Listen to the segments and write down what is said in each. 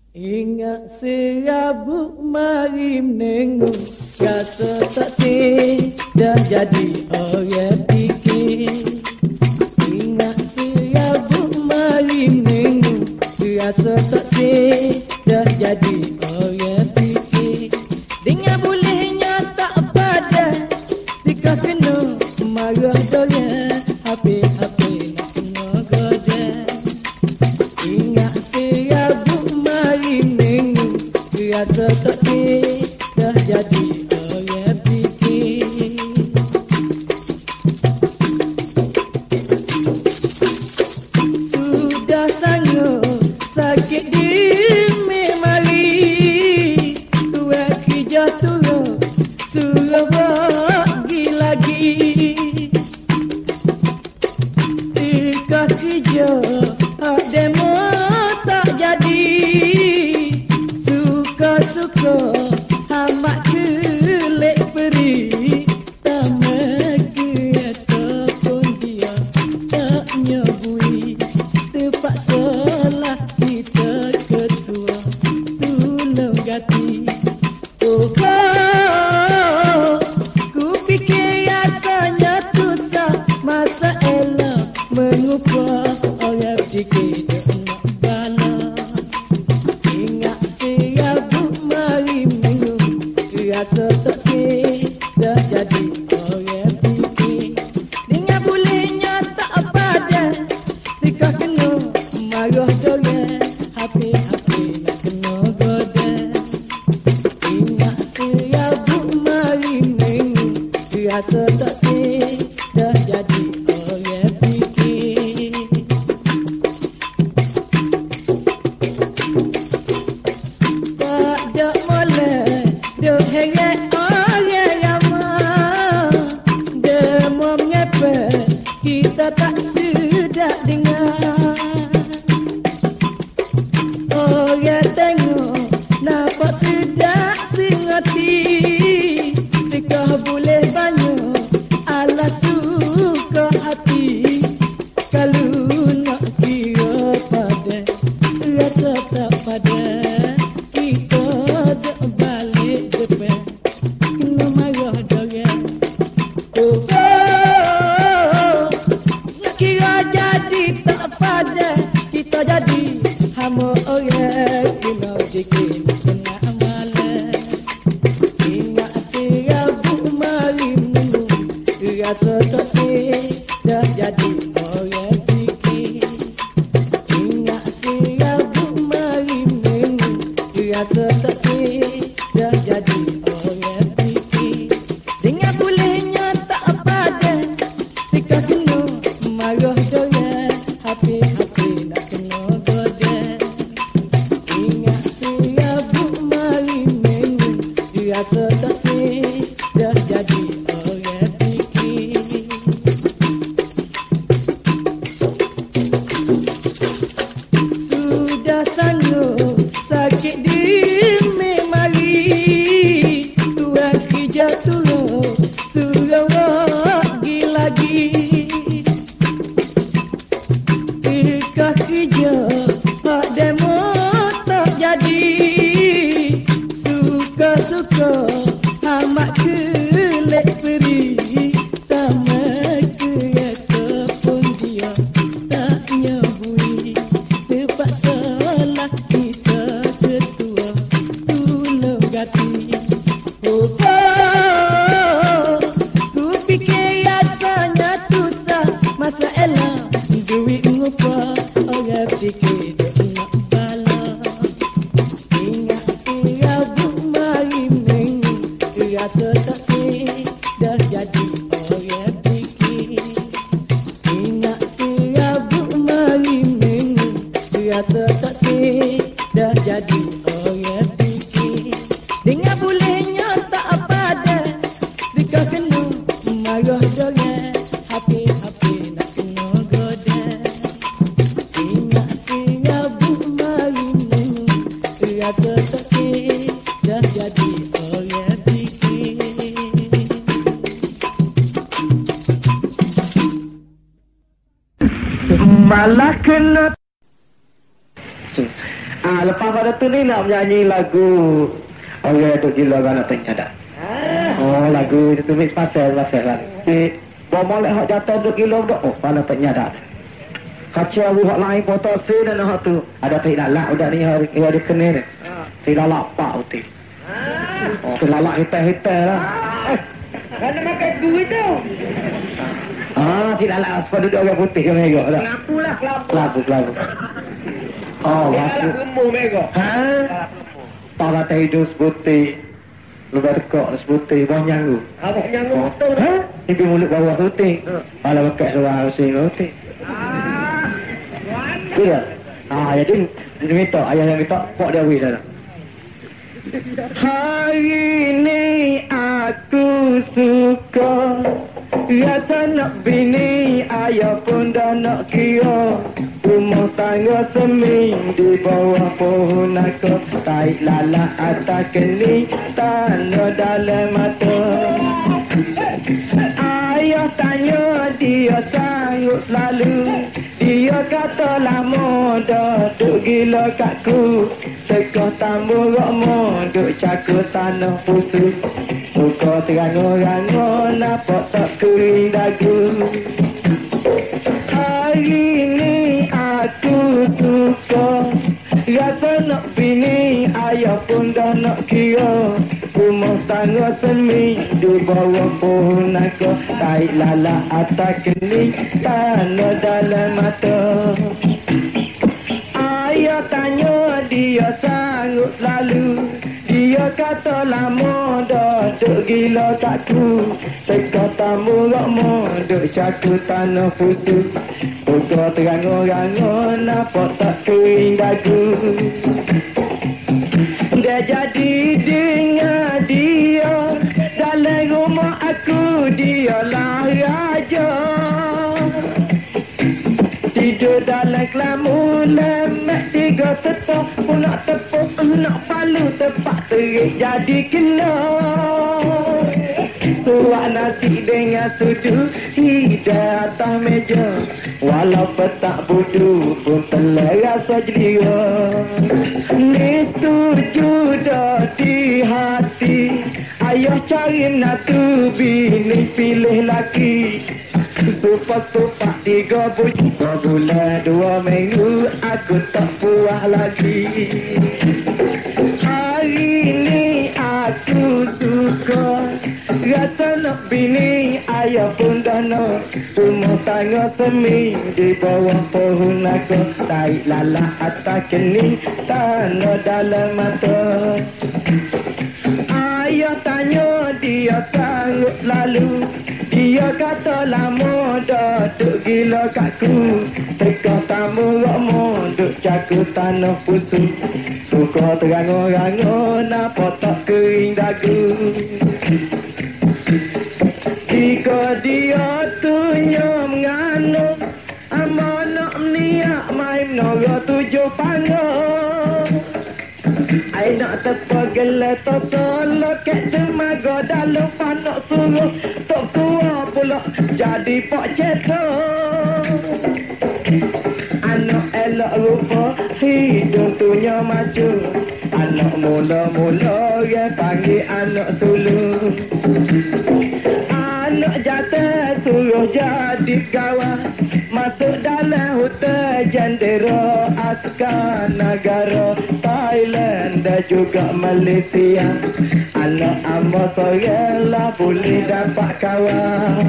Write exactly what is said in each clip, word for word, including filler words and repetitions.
Ingat serabut marim nengung, rasa tak sih dah jadi orang fikir. Ingat serabut marim nengung, rasa tak sih dah jadi orang fikir. Dengan bolehnya tak padan, jika kena marah doyan, hape-hape nak kena godan. Ingat serabut marim nengung, rasa tak sih dah jadi orang fikir. Sudah sanggup sakit di memari, tua kerja turun suruh bagi lagi. Jika kerja hak demo tak jadi, suka-suka hamak kelek peri. Tamak kereta pun dia tak nyabui, terpaksalah kita ketua tolong ganti. Oh, oh, ku fikir rasanya susah, masa elok mengupah orang fikir nak bala. Ingat serabut marim nengung, rasa tak sih dah jadi orang fikir. Dengan bolehnya tak padan, jika kena marah doyan, hape-hape nak kena godan. Ingat serabut marim nengung, rasa tak sih dah jadi orang fikir. Tak ada molek, duk heret orang ramah. Demo mengepek, kita tak sedap dengar. Orang tengok, nampak sedap sengati. Jika boleh banyak, ala suka hati. Kalau nak kira padan, rasa tak padan, kita tak balik depan, kena marah doyan. Oh, oh, nak kira jadi tak padan, kita jadi hama orang kena fikir kena amalan. Ingat serabut marim nengung, rasa tak sih dah jadi orang fikir. Ingat serabut marim nengung, rasa tak sih dah jadi orang fikir. Dengan bolehnya tak padan, jika kena marah doyan, hape-hape nak kena godan. Ingat serabut marim nengung, rasa tak sih dah jadi orang fikir. Sudah sanggup sakit di memari, tua kerja turun suruh lagi lagi. Jika kerja hak demo tak jadi, suka-suka hamak kelek peri. Tamak kereta pun dia tak nyabui, terpaksalah kita ketua tolong ganti. Oh, oh, ku fikir rasanya susah, masa elok duit ngupah orang fikir nak bala. Ingat serabut marim nengung, rasa tak sih dah jadi orang fikir. Ingat serabut marim nengung, rasa tak sih dah jadi orang fikir. Dengan bolehnya tak padan, jika kena marah doyan, hape-hape nak kena godan. Ingat serabut marim nengung, rasa tak sih dah jadi orang fikir. Malah kena Ah, lepas pada tu ni nak menyanyi lagu orang tu gila kan nak tanya dah. Oh, lagu itu mix pasal pasal lah. Di bawa molek hak jatuh duk gila dak. Oh, mana tanya dah. Kaca abu hak lain foto si dan hak tu. Ada tidak lak udah ni hari hari kene ni. Tidak lak pak uti. Oh, tidak lak hitam-hitam lah. Kan makan duit tu. Ah, tidak lak sepatu duduk orang putih ke mereka dah. Kelapu lah, kelapu. Kelapu, kelapu. Oh, Dia lah gemuk mereka. Ha? Tak kata hidup seputih. Lepas dekok seputih, bawah nyanggu. Abang nyanggu betul. Ha? Ini mulut bawah putih. Kepala bekat luar usin putih. Ah, Iya. Ah, jadi dia minta, ayah yang minta, pok dia wih dah. Hari ini aku suka rasa nak bini, ayah pun dah nak kira. Rumah tangga seming di bawah pohon aku. Taik lalat atas kening, tanah dalam mata. Ayah tanya dia sanggup selalu. Dia kata lama dah duk gila katku. Tekah tambah rokmo duk cakap tanah pusu. Suka terango-rango nampak tak kering dagu. Hari ni aku suka rasa nak bini, ayah pun dah nak kira. Rumah tangga semi di bawah pohon aku. Taik lalat atas kening, tanah dalam mata. Ayah tanya dia sanggup selalu. Dia kata lama dah duk gila katku. Teka tamu rokmo duk cakap tanah pusu. Suka terango-rango nampak tak kering dagu. Dia jadi dengar dia dalam rumah aku, dialah raja. Tidur dalam kelamu lemak tiga setok pun nak tepuk, nak palu tepak terik jadi kena. Suap nasi dengan sudu hidang atas meja. Walau petak budu pun telah rasa jelia. Ni setuju dah di hati. Ayah cari natu bini pilih laki. Supak tupak tiga bulan, dua bulan dua minggu aku tak puas lagi. Hari ni aku suka rasa nak bini, ayah pun dah nak. Rumah tangga semi di bawah pohon aku. Taik lalat atas kening, tanah dalam mata. Ayah tanya dia sanggup selalu. Dia kata lama dah duk gila katku. Teka tamu rokmo duk cakap tanah pusu. Suka terango-rango nampak tak kering dagu. Jika dia tunya mengandung, amanah niat main menara tujuh panggung. Ai nak tepa geleto solo ket temaga dalam panak suruh. Tok tua pula jadi pak ceto. Anak elok rupa hidung tunya maju. Anak mula-mula yang panggil anak sulung. Anak jatuh suruh jadi kawan. Masuk dalam hutan jendera askar negara Thailand dan juga Malaysia. Anak amba seorang lah boleh dapat kawan.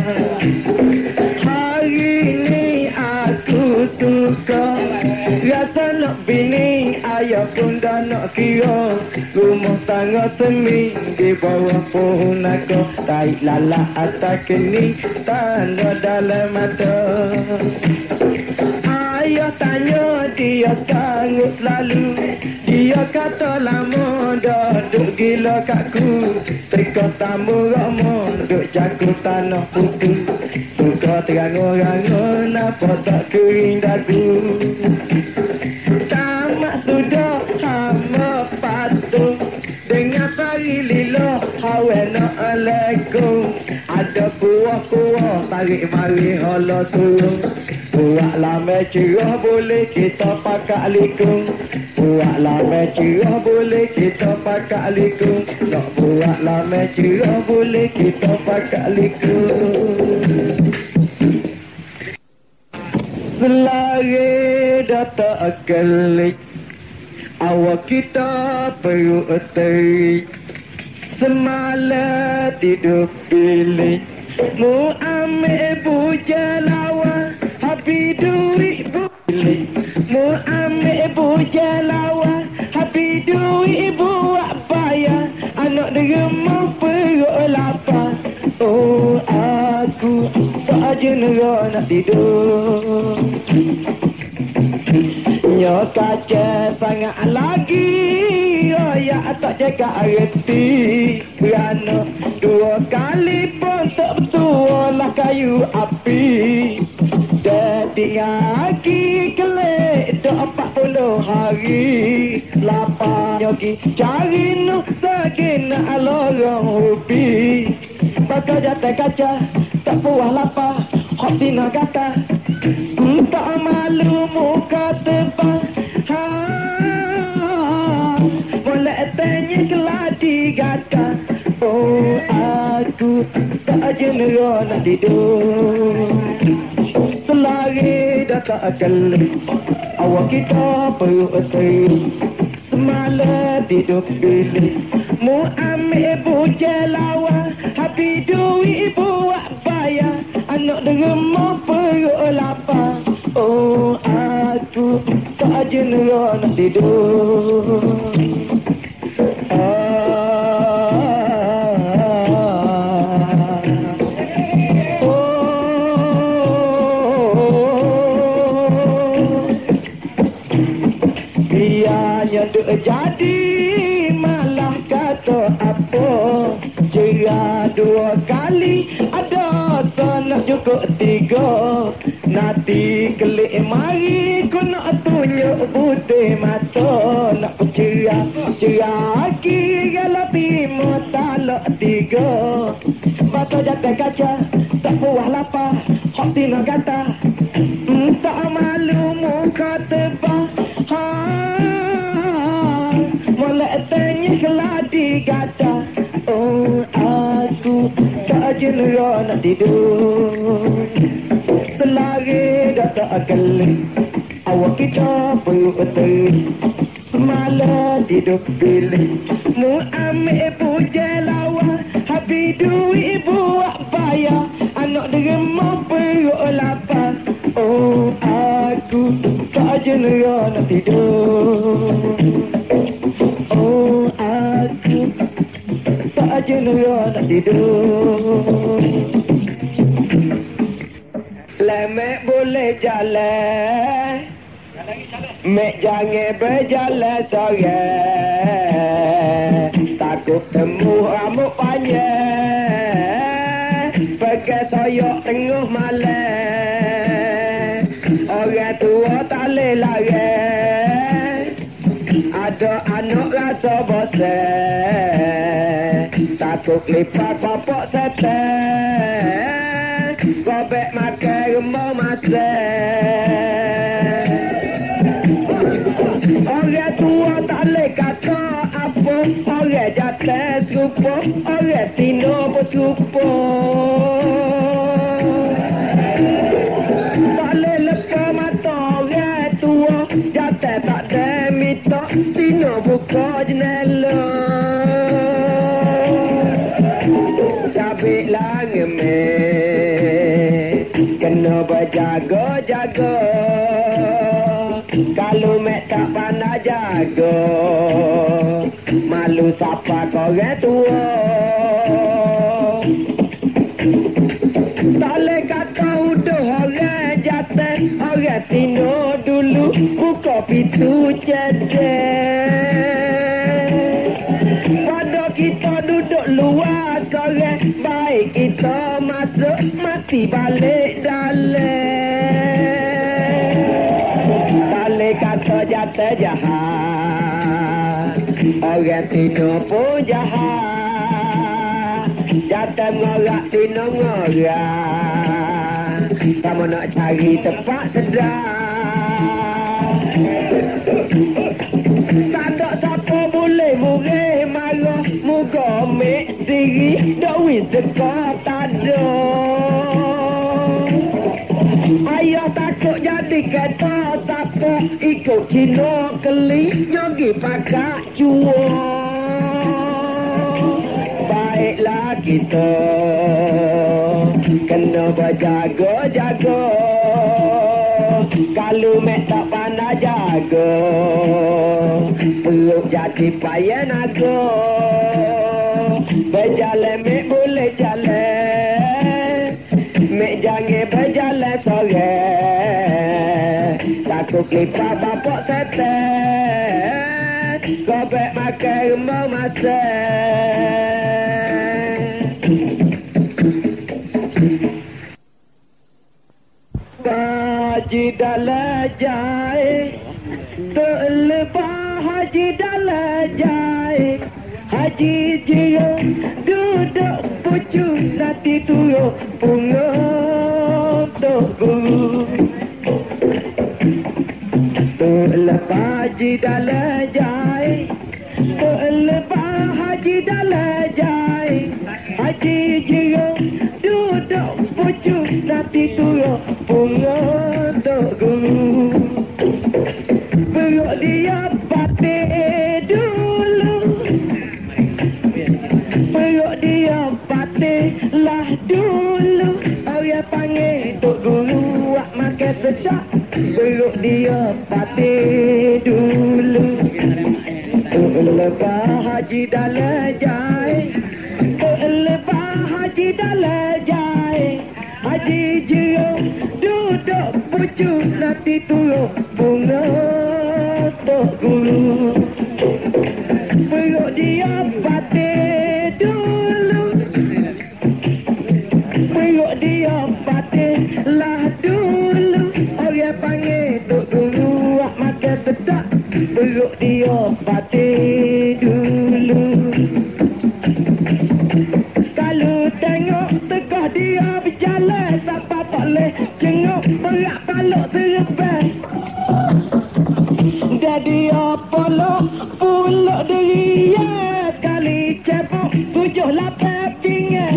Hari ni aku suka rasa nak bini, ayah pun dah nak kira. Rumah tangga semi di bawah pohon aku. Taik lalat atas kening, tanda dalam mata. Ayah tanya dia sanggup selalu. Dia kata lama dah duk gila katku. Teka tamu rokmo duk cakap tanah pusu. Suka terango-rango nampak tak kering dagu. Tamat sudah hamba patuh dengan sari lilo hawana alaikum. Ada kuah-kuah tarik mari hala turun. Buat lama cerah boleh kita pakai likung. buatlah mecerah boleh kita pakai liku. Nak buatlah mecerah boleh kita pakai liku. Selari data kelik awak kita perlu terik. Semalam tidur bilik mu ambil buja lawa habis duit bilik. Mu ambil buja lawa habis duit buat bayar. Anak derma perlu lapar. Oh aku tak jenera nak tidur. Nyo kaca sangat lagi. Oh ya tak jaga reti. Kerana dua kali pun tak betul lah kayu api. Dah tinggal lagi kelek dah empat puluh hari. Lapar nyoki cari nu sakina lorong ubi. Bakal jatuh kaca tak puas lapar. Hot tina kata tak malu muka tebal. Ha, boleh tanya keladi gata. Oh aku tak jenera nak tidur. Selari dah tak akal awak kita perlu terik. Semalam tidur bilik mu ambil buja lawa habis duit buat bayar. Anak derma perlu lapar. Oh aku tak jenera nak tidur. Jadi malah kata apa. Cerah dua kali ada sana cukup tiga. Nanti kelik mari ku nak tunjuk putih mata. Nak cerah cerah kira timur talak tiga. Mata jatuh kaca tak puas lapar. Hak tina kata tak malu muka tebal. Ha, mulai tanya keladi gata. Oh aku tak jenera nak tidur. Selari dah tak akal awak kita perlu terik. Semalam tidur bilik mu ambil puja lawa habis duit buat bayar. Anak derma perlu lapar. Oh aku tak jenera nak tidur. Oh aku tak jenera nak tidur. Lemek boleh jalan, mek jangan berjalan sore. Takut temu rambut panjang, pakai soyok tengah malam. Orang tua tak boleh lari, ada anak rasa bosan. Takut lipat bapak setan, gobek makan rumah masak. Orang tua tak boleh kata apa. Orang jatuh serupa, orang tino pun serupa. Tak boleh lepas mata orang tua. Jatuh tak ada minta, tino buka jendela. Sabit lah ngemek, kena berjaga-jaga. Kalau mek tak pandai jaga, malu siapa korang tua. Tak boleh kata udah orang jatuh, orang tino dulu buka pintu cedek. Pada kita duduk luar sore, baik kita masuk, mati balik dalam. Kata jatuh jahat, orang tino pun jahat. Jatuh ngorak tino ngorak, kamu nak cari tempat sedar. Kuis dekat ada. Ayah takut jadi kata siapa ikut Cina keli nyogi pakak jua. Baiklah kita kena berjaga-jaga. Kalau mek tak pandai jaga, perut jadi payah naga. Berjalan mek boleh jalan, mek jangan berjalan sore. Takut kelipar bapak setan, kobek makan rumah masak. Haji dalajai, terlepas haji dalajai. Haji jiyo duduk pucu nanti turun bunga guru. Terlepas haji dalajai, terlepas haji dalajai. Haji jiyo duduk pucu nanti turun bunga guru. Perut dia patih dulu, perut dia patih lah dulu. Orang panggil Tok Guru wak makan sedap. Perut dia patih dulu. Lepas haji dalajai, lepas haji dalajai. Haji jiyo duduk pucu nanti turun bunga Tok Guru. Perut dia patih dulu, perut dia patih lah dulu. Orang panggil Tok Guru wak makan sedap. Perut dia patih dulu. Kalau tengok tegah dia berjalan, siapa tak boleh jenguk berat paluk serban. Jadi apa lo puluk deria kali cepuk tujuh lapan pinggan.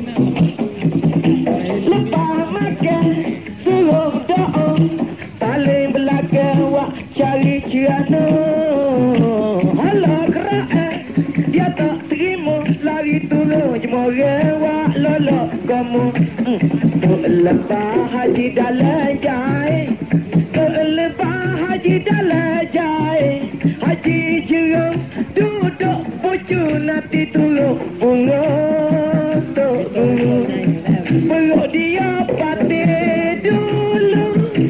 Lepas makan suruh doa, paling belakang wak cari ciano. Halah keraan dia tak terima, lari turun jemurah wak lolok kamu. Lepas haji dalajai, lepas haji dalajai. Haji jerung duduk pucu nanti turun bunga Tok Guru. Perut dia patih dulu,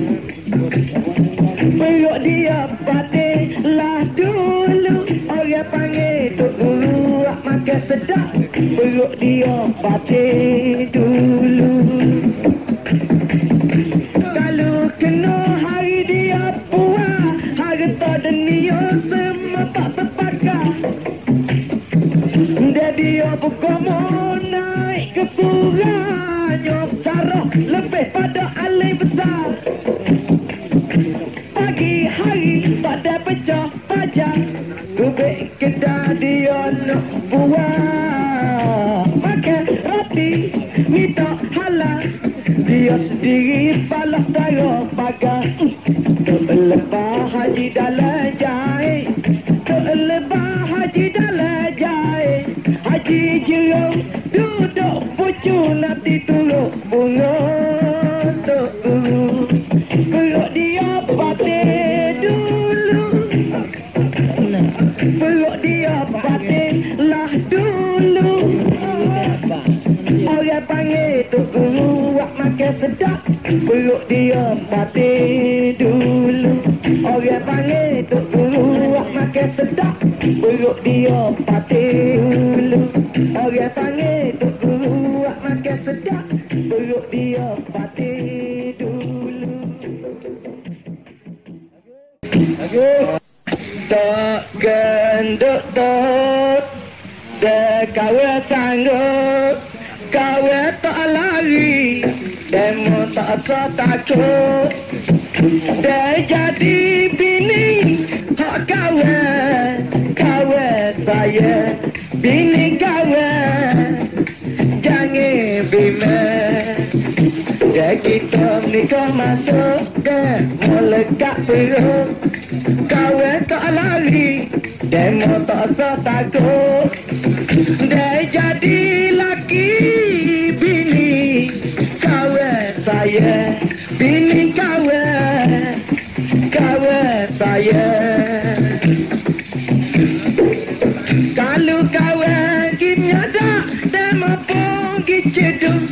perut dia patih lah dulu. Orang panggil Tok Guru wak makan sedap. Perut dia patih dulu. Kalau kena hari dia puas, harta dunia semua tak terpakai. Dia buka mau naik ke surah, nyok sarah lebih pada alim besar. Pagi hari pada pecah pajak, kubik kedai dia nak buat. Makan roti minta halal, dia sendiri balas darah pagar. Terlepas haji dalajai, terlepas haji dalajai. Haji jerung duduk pucu nanti turun bunga Tok Guru. Perut dia patih dulu, perut dia patih lah dulu. Orang panggil Tok Guru wak makan sedap. Perut dia patih dulu. Orang panggil Tok Guru wak makan sedap. Perut dia patih dulu. Orang panggil Tok Guru wak makan sedap. Perut dia patih dulu. Tak gendut tak dah kawan sanggup, kawan tak lari, demo tak asa takut. Dah jadi bini hak kawan, kawan saya bini kawan. kita ni kau masuk deh melekat perut kawan tak lari demo tak usah takut dia jadi laki bini kawan saya bini kawan kawan saya kalau kawan gini ada demo pergi cedung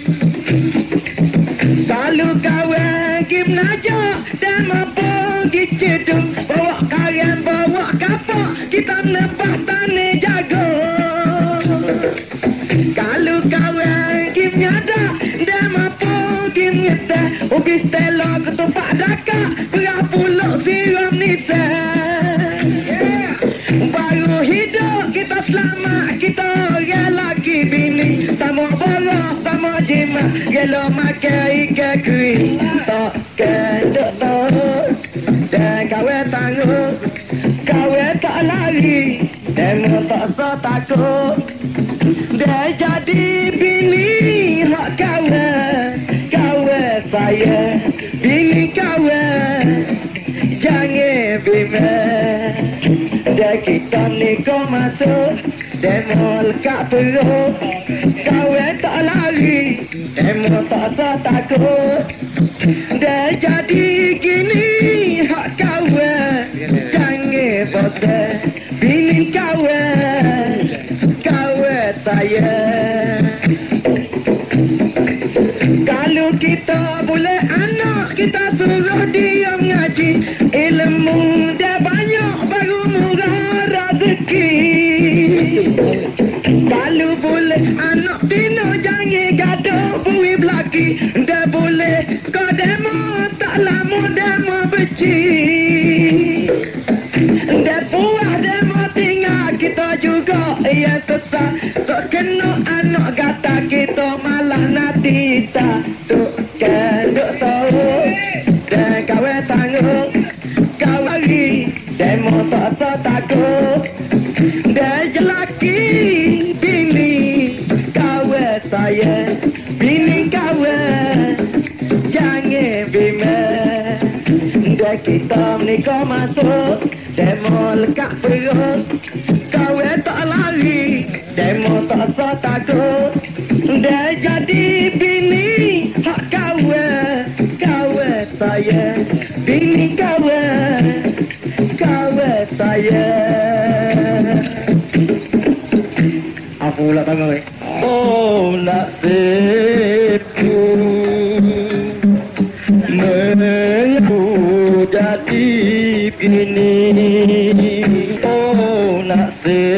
kalau kawan gini najak demo pergi cedung bawa kalian bawa kapak kita nebah tani jago kalau kawan gini ada demo pergi nyeteh ugi stella ketupak dakak berapuluk siram nisa baru hidup kita selamat kita orang laki bini sama boros sama jimat gelo makai ikan kering tak kedok tahu dan kawan tangguh kawan tak lari demo tak usah takut dia jadi bini hak kawan kawan saya bini kawan jangan bimbang dia kita ni kau masuk demo lekat perut kawan tak lari demo tak usah takut dia jadi gini hak kawan jangan bosan bini kawan kawan saya kalau kita boleh anak kita suruh dia ngaji ilmu dia banyak baru murah rezeki kalau boleh anak bina jangan gaduh bui belaki dia boleh kau demo tak lama demo beci dia puas demo tinggal kita juga ia kesal tak kena anak kata kita malah nanti tak tuk kedok tahu dan kawan tangguh kau lagi demo tak usah takut dan jelaki bini kawan saya bini kawan jangan bimbang dan kita menikah masuk demo lekat perut kawan tak lari demo tak usah takut dia jadi bini hak kawan kawan saya bini kawan kawan saya apa pula tangan eh oh nasibku mengaku jadi bini oh nasib